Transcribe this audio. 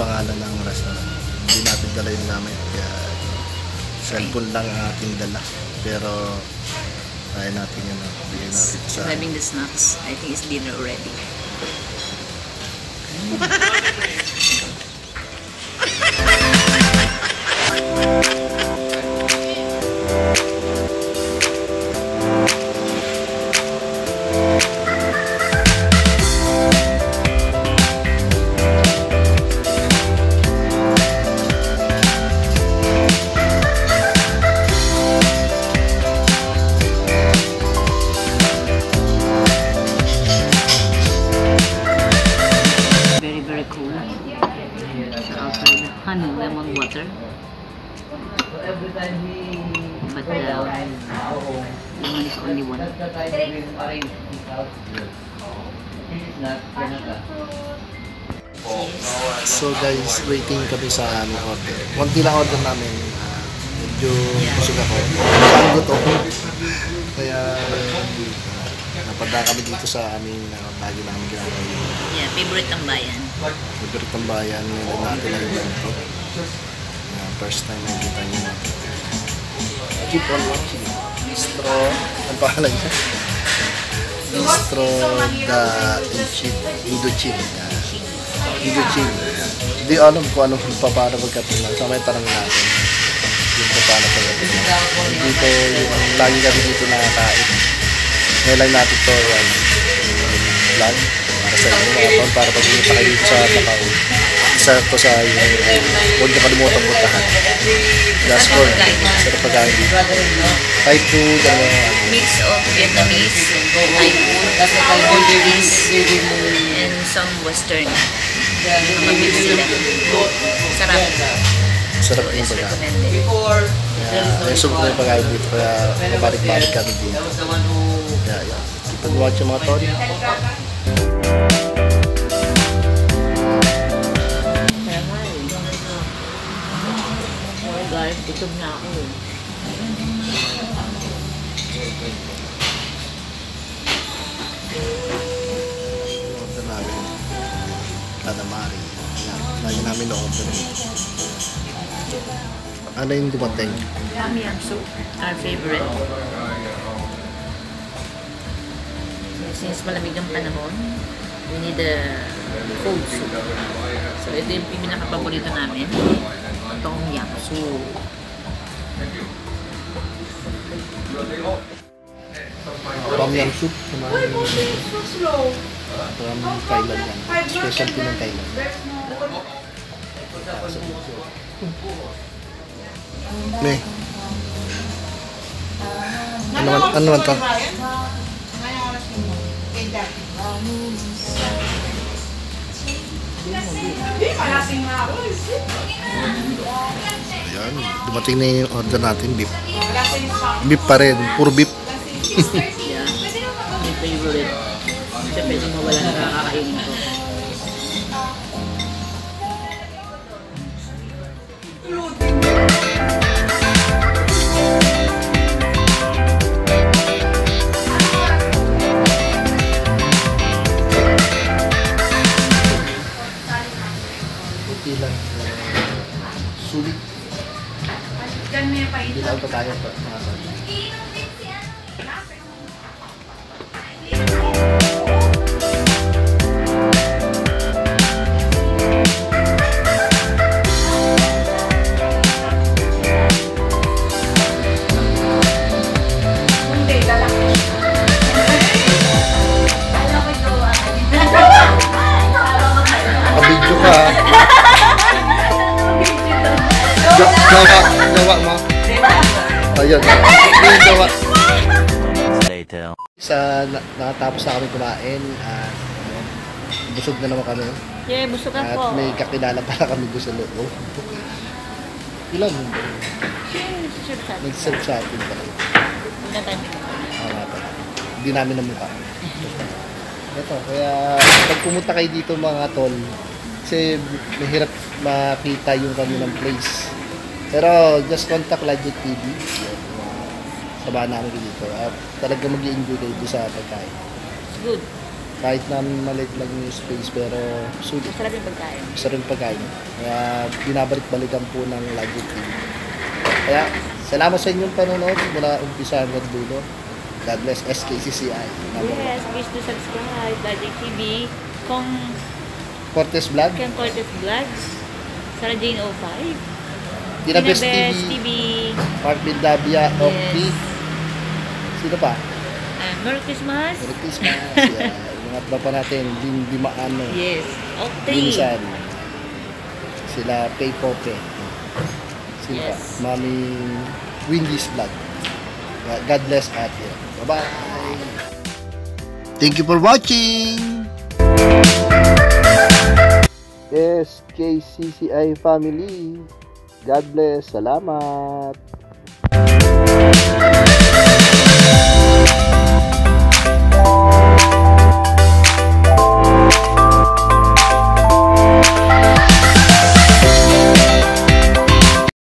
pangalan ng restaurant. Hindi natin dala yung gamit. Kaya cellphone lang ang ating dala. Pero kaya natin yun. Bigyan natin sa... Having the snacks. I think it's dinner already. Honey lemon water, but lemon is only one. So guys, waiting kami sa aming order. Konti lang order namin. Medyo busog ako. Saan gutom. Kaya napadaan kami dito sa aming lagi namin ginagawa. Yeah, favorite ng bayan. Favorite ng bayan. Ngayon natin lang yung ganito. First time nakikita nyo. Keep on watching. Bistro. Ang pangalan niya? Bistro Indochine. Indochine. Hindi alam kung ano paano magkatunan. So may tanong natin. Yung paano pagkatunan. Dito yung lagi kami dito nakakain. Ngayon lang natin ito vlog para sa inyo mga taon para pag pumunta kayo dito sa Macau. Isa ko sa huwag na kalimutan puntahan. Last call. Sarap pagkain dito. Thai food, Mix of Vietnamese, Thai food, Portuguese, and some Western. Mga mix sila. Sarap. Sarap yung pagkain. Kaya subok na yung pagkain dito. Kaya mabalik-balik kami dito. Kaya yun. Keep on watching mga tol. Guys, gutom na ako eh. Order namin. Calamari. Lagi namin na-order. Ano yung dumating? Tom yum soup, our favorite. Since malamig ang panahon, we need a cold soup. So ito yung pinaka-paborito namin. Tom yum soup. Tom yum soup. From Thailand yan. Specialty ng Thailand. May. Ano naman to? Ayan, dumating na yung order natin, beef. Beef pa rin, puro beef. Yeah, my favorite. Kasi pwede mawala na kakakainin ko. Sulit. Dilaw pa tayo pa. Kabidyo ka. Gawa mo. Ayun. Yung gawa. Later. Nakatapos na kami kumain at busog na naman kami. Yeah, busog At ako. may kakilala pala kami gusto loob. Ilan? Nag-serve sa atin pala. Hindi namin namukha. Ito, kaya pag pumunta kayo dito mga tol, kasi mahirap makita yung kami ng place. Pero just contact Ladjet TV. Sabahan namin dito. At talaga mag-i-enjoy kayo sa pagkain. It's good. Kahit na maliit lang yung space, pero sulit. Masarap yung pagkain. Isa rin pagkain. Kaya binabalik-balikan po ng Lagit TV. Kaya salamat sa inyong panonood mula umpisa hanggang dulo. God bless SKCCI. Yes, please do subscribe. Lagit TV. Kung Cortez Vlog, Cortez Vlogs. Sarah Jane 05. Tina Best Best TV, TV. Mark Bildavia, Yes. Opti. Sino pa? Merry Christmas. Merry Christmas. Yan. Yung mga tropa natin, Lindy Maano, Yes. Octay. Binsan. Sila Pay Pope. Sino pa? Yes. Mami Windy's Vlog. God bless at you. Bye-bye. Thank you for watching. SKCCI family. God bless. Salamat.